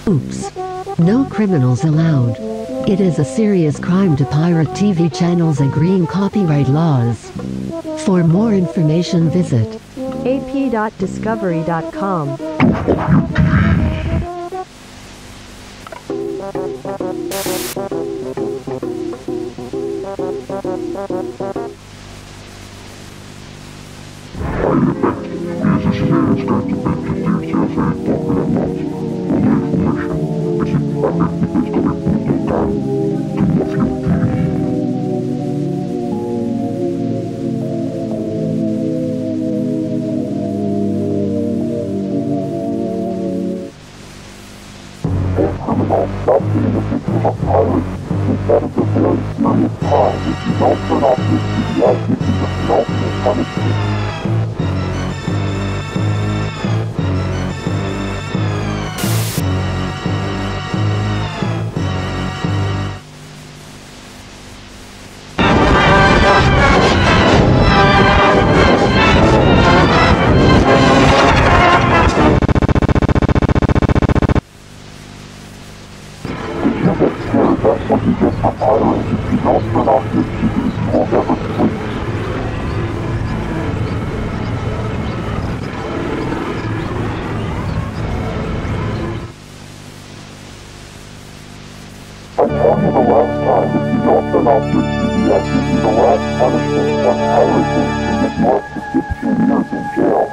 Oops. No criminals allowed. It is a serious crime to pirate TV channels agreeing copyright laws. For more information visit ap.discovery.com. The last punishment on piracy is marked to 15 years in jail.